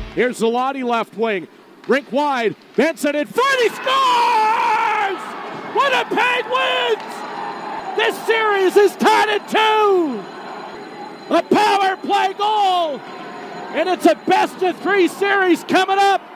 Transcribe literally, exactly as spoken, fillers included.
Here's Zalati left wing. Rink wide. Benson in front. He scores! Winnipeg wins! This series is tied at two! A power play goal! And it's a best of three series coming up.